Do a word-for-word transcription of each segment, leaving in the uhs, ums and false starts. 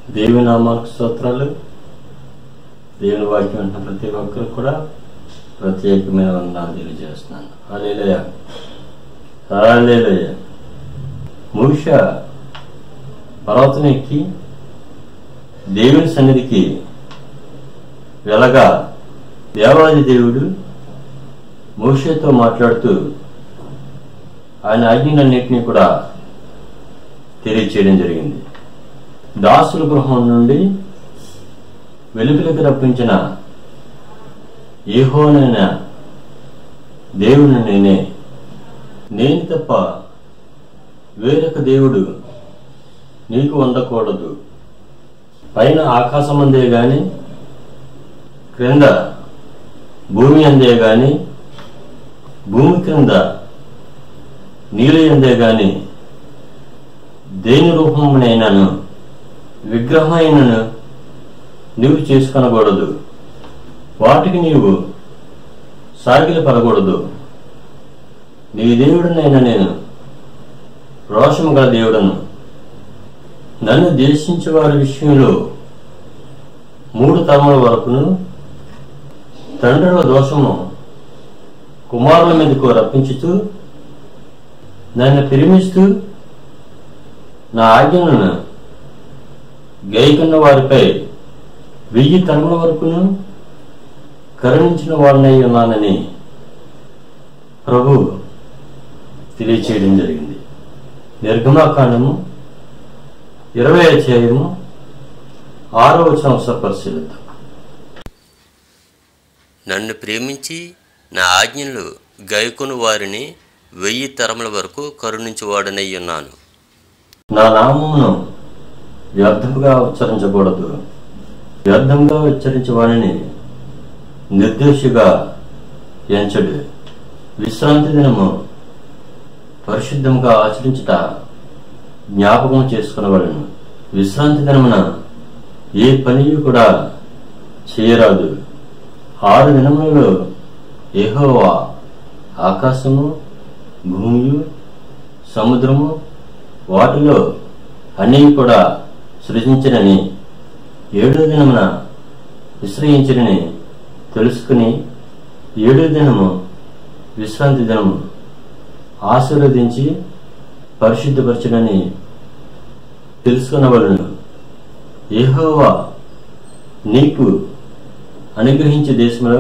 దేవుని నామానికి స్తోత్రాలు. దేవుని వాక్యం అంటున్న ప్రతి ఒక్కరు కూడా ప్రత్యేకమైన వందనాలు తెలియజేస్తున్నాను. హల్లెలూయా, హల్లెలూయా. మోషే పర్వతం ఎక్కి దేవుని సన్నిధికి వెళ్ళగా దేవాది దేవుడు మోషేతో మాట్లాడుతూ ఆయన ఆజ్ఞలన్నింటినీ కూడా తెలియచేయడం జరిగింది. దాసుల గృహం నుండి వెలుపలికి రప్పించిన యెహోవానైన దేవుని నేనే, నేను తప్ప వేరొక దేవుడు నీకు ఉండకూడదు. పైన ఆకాశం అందే గాని, క్రింద భూమి అందే గాని, భూమి క్రింద నీళ్ళు అందే గాని దేని రూపమునైనాను విగ్రహమైనను నీవు చేసుకొనకూడదు. వాటికి నీవు సాగిలి పడకూడదు. నీ దేవుడినైనా నేను రోషము గల దేవుడను. నన్ను ద్వేషించే వారి విషయంలో మూడు తరముల వరకును తండ్రుల దోషము కుమారుల మీదకు రప్పించుతూ నన్ను ప్రేమిస్తూ నా ఆజ్ఞలను గైకొన్న వారిపై వెయ్యి తరముల వరకును కరుణించిన వాడినై ఉన్నానని ప్రభు తెలియచేయడం జరిగింది. నిర్గమాకాండము ఇరవై అధ్యాయము ఆరో వచనం పరిశీలిద్దాం. నన్ను ప్రేమించి నా ఆజ్ఞలు గైకొను వారిని వెయ్యి తరముల వరకు కరుణించువాడనై ఉన్నాను. నా నామమును వ్యర్థముగా ఉచ్చరించకూడదు. వ్యర్థంగా ఉచ్చరించే వారిని నిర్దోషిగా ఎంచడు. విశ్రాంతి దినము పరిశుద్ధంగా ఆచరించుట జ్ఞాపకం చేసుకునవలెను. విశ్రాంతి దినమున ఏ పని కూడా చేయరాదు. ఆరు దినములలో యెహోవా ఆకాశము, భూమియు, సముద్రము వాటిలో అన్నీ కూడా సృజించినని, ఏడో దినమున విశ్రయించినని తెలుసుకుని ఏడో దినము విశ్రాంతి దినము ఆశీర్వదించి పరిశుద్ధపరచునని తెలుసుకునవలెను. యెహోవా నీకు అనుగ్రహించే దేశంలో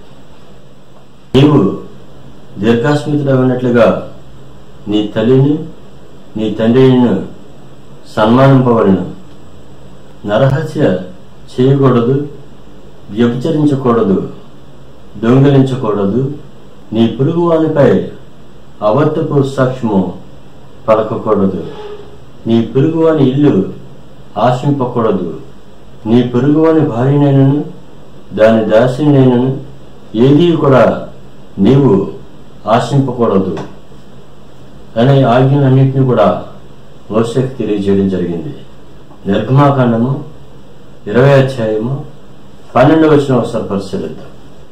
నీవు దీర్ఘాస్మితుడైనట్లుగా నీ తల్లిని నీ తండ్రిని సన్మానింపవలను. నరహత్య చేయకూడదు, వ్యభిచరించకూడదు, దొంగిలించకూడదు. నీ పొరుగువానిపై అబద్ధపు సాక్ష్యము పలకకూడదు. నీ పొరుగువాని ఇల్లు ఆశింపకూడదు. నీ పొరుగువాని భార్యనైనను దాని దాసినైనను ఏదీ కూడా నీవు ఆశింపకూడదు అనే ఆజ్ఞలన్నింటినీ కూడా మోషేకు తెలియజేయడం జరిగింది. నిర్గమాకాండము ఇరవై అధ్యాయము పన్నెండవ వచనం ఒకసారి పరిశీలిద్దాం.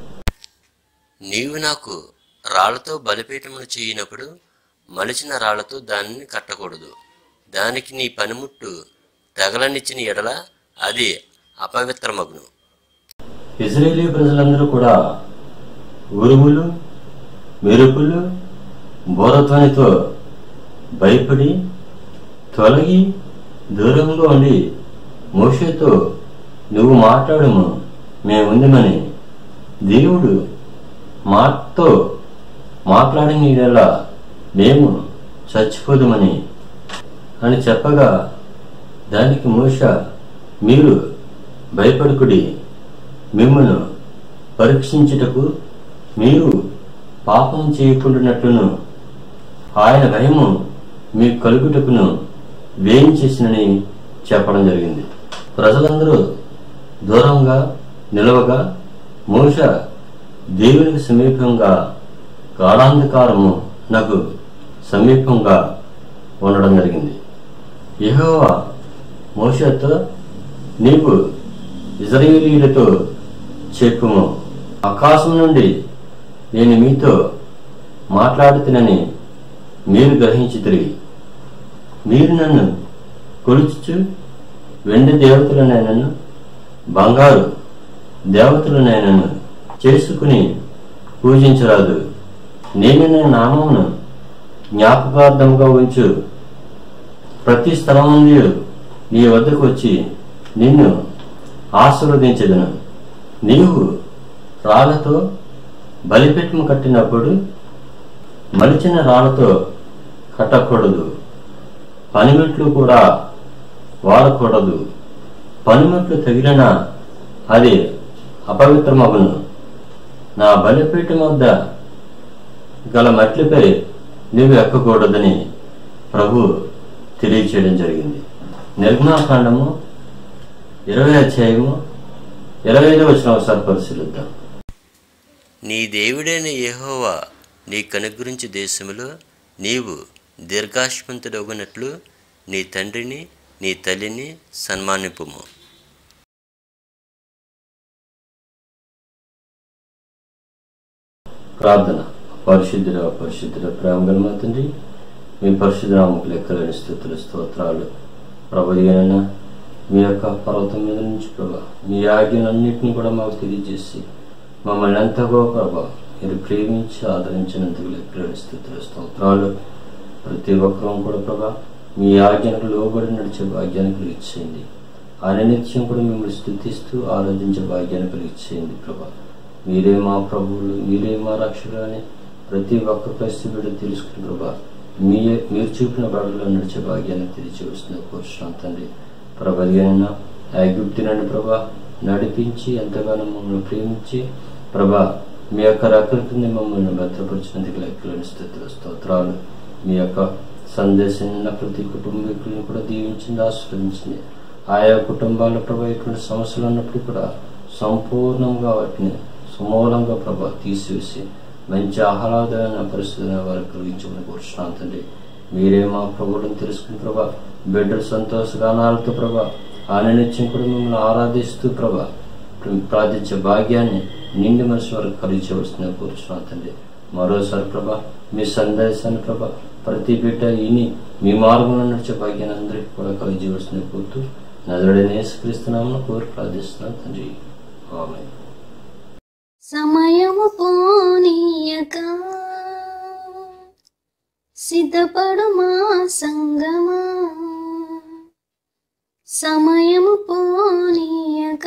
నీవు నాకు రాళ్లతో బలిపీఠమును చేయనప్పుడు మలిచిన రాళ్లతో దానిని కట్టకూడదు. దానికి నీ పనిముట్టు తగలనిచ్చిన ఎడల అది అపవిత్రమగును. ఇశ్రాయేలీ ప్రజలందరూ కూడా ఉరుములు, మెరుపులు, బోరధ్వనితో భయపడి తొలగి దూరంగా ఉండి మోషేతో నువ్వు మాట్లాడము, మేముందిమని, దేవుడు మాతో మాట్లాడిన ఇలా మేము చచ్చిపోదుమని అని చెప్పగా దానికి మోషే, మీరు భయపడుకుడి, మిమ్మల్ని పరీక్షించుటకు మీరు పాపం చేయకుండానట్లును ఆయన భయము మీకు కలుగుటకును వేయించేసినని చెప్పడం జరిగింది. ప్రజలందరూ దూరంగా నిలవగా మోషే దేవునికి సమీపంగా గాఢాంధకారము నాకు సమీపంగా ఉండడం జరిగింది. యెహోవా మోషేతో, నీవు ఇశ్రాయేలీయులతో చెప్పుము, ఆకాశం నుండి నేను మీతో మాట్లాడుతునని మీరు గ్రహించితిరి. మీరు నన్ను కొలుచుచు వెండి దేవతలనైనను బంగారు దేవతలనైనను చేసుకుని పూజించరాదు. నేను నీ నామమును జ్ఞాపకార్థముగా ఉంచు ప్రతి స్థలముందు నీ వద్దకు వచ్చి నిన్ను ఆశీర్వదించెదను. నీవు రాళ్లతో బలిపీఠము కట్టినప్పుడు మలిచిన రాళ్లతో కట్టకూడదు. పనిముట్లు కూడా వాడకూడదు. పనిముట్లు తగిలిన అది అపవిత్రమగును. నా బలిపీఠం వద్ద గల మట్టిపై నీవు ఎక్కకూడదని ప్రభు తెలియచేయడం జరిగింది. నిర్గమాకాండము ఇరవై అధ్యాయము ఇరవై ఐదు వచనం ఒకసారి పరిశీలిద్దాం. నీ దేవుడైన యెహోవా నీకు అనుగ్రహించు దేశములో నీవు దీర్ఘాయుష్మంతుడగునట్లు నీ తండ్రిని నీ తల్లిని సన్మానింపుము. ప్రార్థన. పరిశుద్ధుడ పరిశుద్ధుడ ప్రేమగల మా తండ్రి, మీ పరిశుద్ధ నామముకు లెక్కలేని స్తుతులు స్తోత్రాలు. ప్రభువైన మీ యొక్క పర్వతం మీద నుంచి ప్రభా మీ ఆజ్ఞలన్నింటినీ కూడా మాకు తెలియజేసి మమ్మల్ని ఎంతగో ప్రభా మీరు ప్రేమించి ఆదరించినందుకు లెక్కలేని స్తుతులు స్తోత్రాలు. ప్రతి ఒక్కరూ కూడా ప్రభా మీ ఆజ్ఞలకు లోబడి నడిచే భాగ్యాన్ని కలిగించేయండి. ఆయన నిత్యం కూడా మిమ్మల్ని స్తుతిస్తూ ఆరాధించే భాగ్యాన్ని కలిగించేయండి ప్రభా. మీరే మా ప్రభువులు, మీరే మా రక్షకులు అని ప్రతి ఒక్క క్రైస్తవుడు తెలుసుకుని ప్రభా మీ మీరు చూపిన బాటలో నడిచే భాగ్యాన్ని తెలిసి వస్తున్న కోరుచున్నాం తండ్రి. ప్రభా ఐగుప్తు నుండి ప్రభా నడిపించి ఎంతగానో మమ్మల్ని ప్రేమించి ప్రభా మీ యొక్క రక్షకుని మమ్మల్ని భద్రపరిచినందుకు లెక్కలేని స్తుతులు స్తోత్రాలు. మీ యొక్క సందేశాన్ని ప్రతి కుటుంబీకులను కూడా దీవించింది, ఆశీర్వదించింది. ఆయా కుటుంబాల ప్రభా ఇటువంటి సమస్యలు ఉన్నప్పుడు కూడా సంపూర్ణంగా వాటిని సమూలంగా ప్రభా తీసివేసి మంచి ఆహ్లాదమైన పరిస్థితులను వారికి కలిగించమని కోరుచున్నాను తండ్రి. మీరే మా ప్రభువులను తెలుసుకుని ప్రభా బిడ్డలు సంతోషగానాలతో ప్రభా ఆయన నిత్యం కూడా మిమ్మల్ని ఆరాధిస్తూ ప్రభా ప్రార్థించే భాగ్యాన్ని నిండి మనసు వరకు కలిగించవలసిందని కోరుచున్నాను తండ్రి. మరోసారి ప్రభా మీ సందేశాన్ని ప్రభా ప్రతి బిడ్డ ఇని మీ మార్గంలో నడిచే భాగ్యాన్ని అందరికీ కూడా కలిగించవలసిందని కోరుతూ నజరుడైన యేసుక్రీస్తునామమున కోరి ప్రార్థిస్తున్నాను తండ్రి. ఆమేన్. సమయము పోనీయక సిద్ధపడు మా సంగమా, సమయము పోనీయక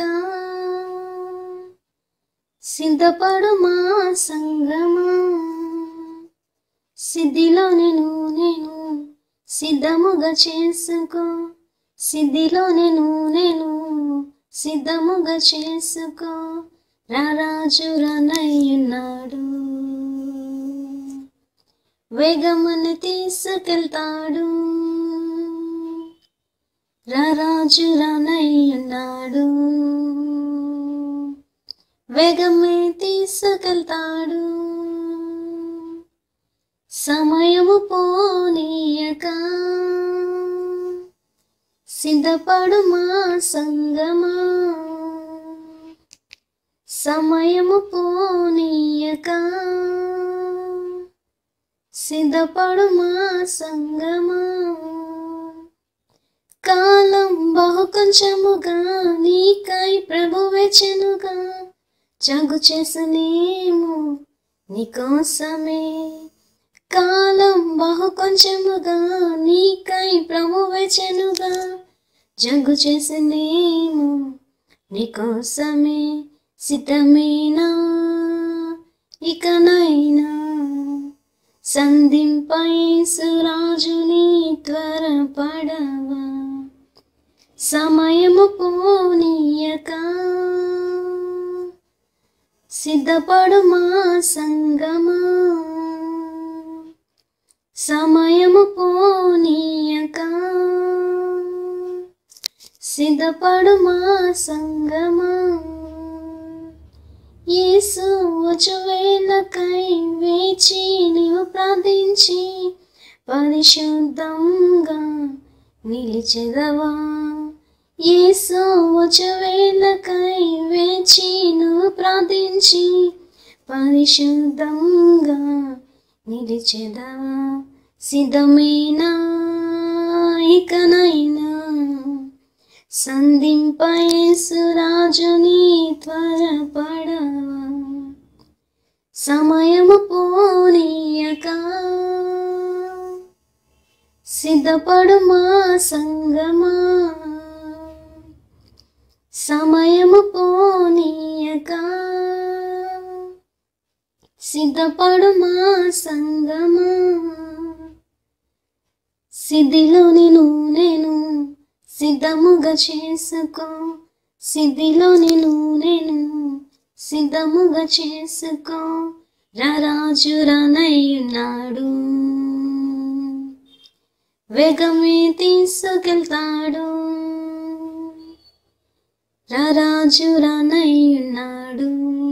సిద్ధపడు మా సంగమా. సిద్ధిలో నేను నేను సిద్ధముగా చేసుకో, సిద్ధిలో నేను నేను సిద్ధముగా చేసుకో. రారాజు రానయ్యున్నాడు, వేగమును తీసుకెళ్తాడు. రారాజు రానయ్యున్నాడు, వేగమే తీసుకెళ్తాడు. సమయము పోనీయక సిద్ధపడు మా సంగమా, సమయము పోనీయక సిద్ధపడు మా సంగమా. కాలం బహు కొంచెముగా నీకై ప్రభు వెచెనుగా, జగు చేసనేమో నీకోసమే. కాలం బహు కొంచెముగా నీకై ప్రభు వెచెనుగా, జగు చేసనేమో నీకోసమే. సిద్ధమేనా ఇకనైనా సంధింపై సురాజుని త్వరపడవా. సమయము పోనీయక సిద్ధపడు మా సంగమా, సమయము పోనీయక సిద్ధపడు మా సంగమా. యేసు వచ్చు వేళకై వేచి నీవు ప్రార్థించి పరిశుద్ధంగా నిలిచెదవా. యేసు వచ్చు వేళకై వేచి నువ్వు ప్రార్థించి పరిశుద్ధంగా నిలిచెదవా. సిద్ధమేనా ఇకనైనా సంధింప యేసు రాజుని త్వరపడవా, సమయము పోనీయక సిద్ధపడు మా సంగమా, సమయము పోనీయక సిద్ధపడు మా సంగమా. సిద్ధిలోని నూనెను సిద్ధముగా చేసుకో, సిద్ధిలోని నూనెను సిద్ధముగా చేసుకో, రారాజు రానయ్యున్నాడు, వేగమే తీసుకెళ్తాడు, రారాజు రానయ్యున్నాడు,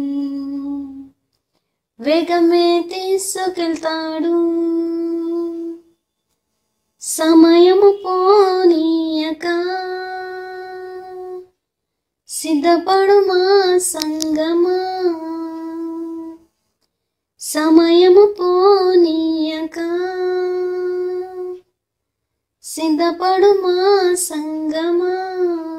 వేగమే తీసుకెళ్తాడు. సమయము పోనీయక సిద్ధపడు మా సంగమా, సమయము పోనీయక సిద్ధపడు మా సంగమా.